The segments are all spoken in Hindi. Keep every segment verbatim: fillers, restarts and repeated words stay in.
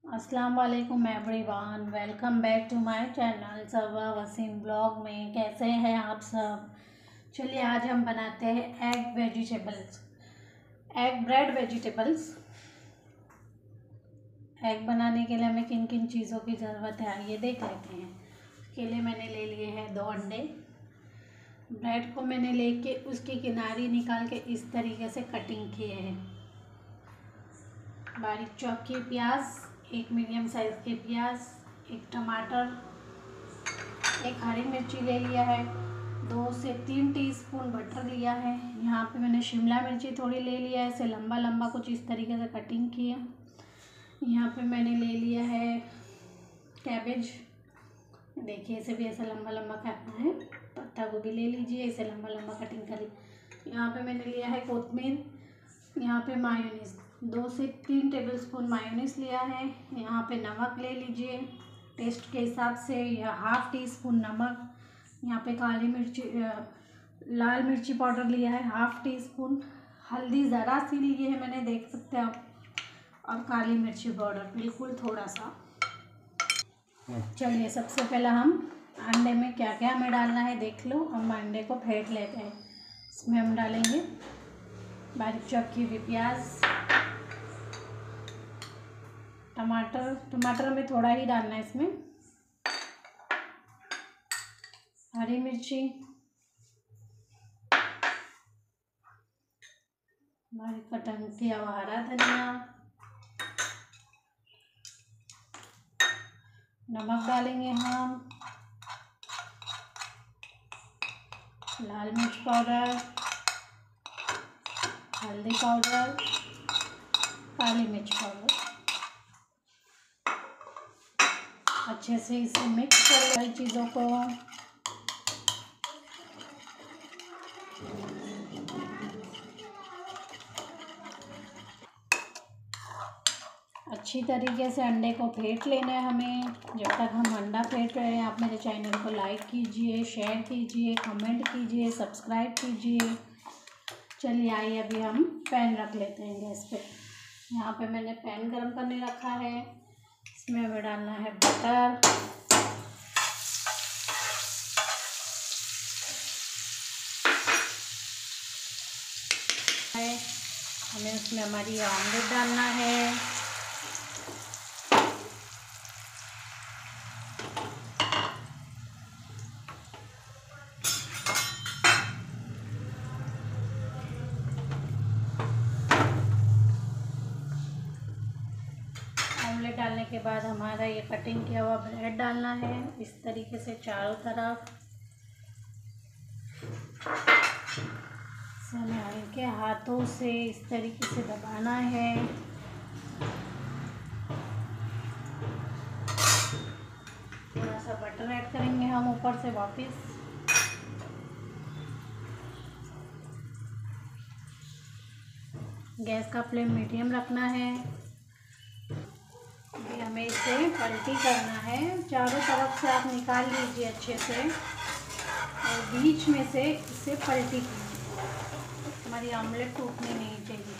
अस्सलाम वालेकुम everyone, welcome back to my channel Saba Waseem blog में। कैसे हैं आप सब। चलिए आज हम बनाते हैं egg vegetables, egg bread vegetables. Egg बनाने के लिए हमें किन किन चीज़ों की ज़रूरत है ये देख लेते हैं। इसके लिए मैंने ले लिए हैं दो अंडे। ब्रेड को मैंने लेके उसकी किनारी निकाल के इस तरीके से कटिंग किए हैं। बारीक चॉप की प्याज, एक मीडियम साइज़ के प्याज, एक टमाटर, एक हरी मिर्ची ले लिया है, दो से तीन टीस्पून बटर लिया है। यहाँ पे मैंने शिमला मिर्ची थोड़ी ले लिया है, इसे लंबा लंबा कुछ इस तरीके से कटिंग किया। यहाँ पे मैंने ले लिया है कैबेज, देखिए इसे भी ऐसा लंबा लंबा काटना है। पत्ता गोभी ले लीजिए, इसे लंबा लंबा कटिंग करिए। यहाँ पे मैंने लिया है कोतमीर। यहाँ पे मायोनीज, दो से तीन टेबलस्पून मायोनीज लिया है। यहाँ पे नमक ले लीजिए टेस्ट के हिसाब से, या हाफ टी स्पून नमक। यहाँ पे काली मिर्ची, लाल मिर्ची पाउडर लिया है हाफ टी स्पून। हल्दी ज़रा सी ली है मैंने, देख सकते हैं आप, और काली मिर्ची पाउडर बिल्कुल थोड़ा सा। चलिए सबसे पहले हम अंडे में क्या क्या हमें डालना है देख लो। हम अंडे को फेंट लेते हैं। इसमें हम डालेंगे बारीक चॉप की हुई प्याज, टमाटर, टमाटर हमें थोड़ा ही डालना है इसमें, हरी मिर्ची, बारीक कटा किया हुआ हरा धनिया, नमक डालेंगे हम, लाल मिर्च पाउडर, हल्दी पाउडर, काली मिर्च पाउडर। अच्छे से इसे मिक्स करें सारी चीज़ों को। अच्छी तरीके से अंडे को फेंट लेना है हमें। जब तक हम अंडा फेंट रहे हैं आप मेरे चैनल को लाइक कीजिए, शेयर कीजिए, कमेंट कीजिए, सब्सक्राइब कीजिए। चलिए आइए अभी हम पैन रख लेते हैं गैस पे। यहाँ पे मैंने पैन गरम करने रखा है। इसमें हमें डालना है बटर, हमें उसमें हमारी ऑमलेट डालना है। ऑमलेट डालने के बाद हमारा ये कटिंग किया हुआ ब्रेड डालना है इस तरीके से चारों तरफ। हमें हल्के हाथों से इस तरीके से दबाना है। थोड़ा सा बटर ऐड करेंगे हम ऊपर से वापस। गैस का फ्लेम मीडियम रखना है। अभी हमें इसे पलटी करना है, चारों तरफ से आप निकाल लीजिए अच्छे से, और बीच में से इसे पलटी कीजिए। हमारी ऑमलेट टूटनी नहीं चाहिए।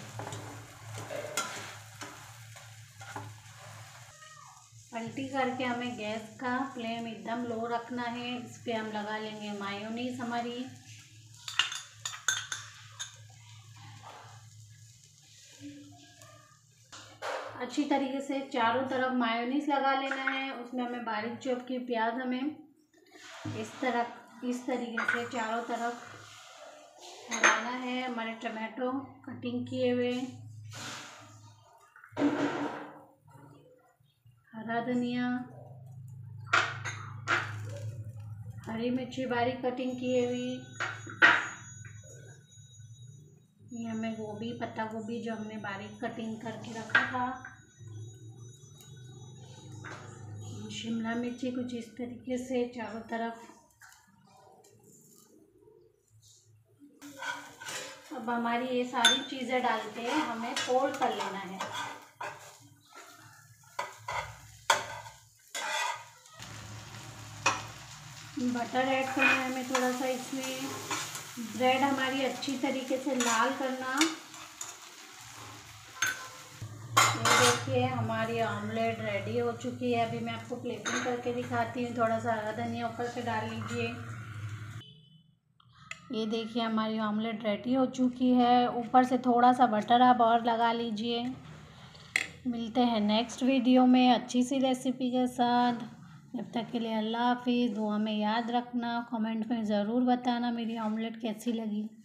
पलटी करके हमें गैस का फ्लेम एकदम लो रखना है। इस पर हम लगा लेंगे मायोनीज हमारी। अच्छी तरीके से चारों तरफ मायोनीज लगा लेना है। उसमें हमें बारीक चॉप की प्याज हमें इस तरह इस तरीके से चारों तरफ लगाना है। हमारे टमाटो कटिंग किए हुए, हरा धनिया, हरी मिर्ची बारीक कटिंग किए हुई, ये हमें गोभी, पत्ता गोभी जो हमने बारीक कटिंग करके रखा था, शिमला मिर्ची कुछ इस तरीके से चारों तरफ। अब हमारी ये सारी चीज़ें डालते हैं हमें फोल्ड कर लेना है। बटर ऐड करना है हमें थोड़ा सा इसमें। ब्रेड हमारी अच्छी तरीके से लाल करना। ये देखिए हमारी ऑमलेट रेडी हो चुकी है। अभी मैं आपको प्लेटिंग करके दिखाती हूँ। थोड़ा सा हरा धनिया ऊपर से डाल लीजिए। ये देखिए हमारी ऑमलेट रेडी हो चुकी है। ऊपर से थोड़ा सा बटर आप और लगा लीजिए। मिलते हैं नेक्स्ट वीडियो में अच्छी सी रेसिपी के साथ। जब तक के लिए अल्लाह हाफिज़। दुआ में याद रखना, कमेंट में ज़रूर बताना मेरी ऑमलेट कैसी लगी।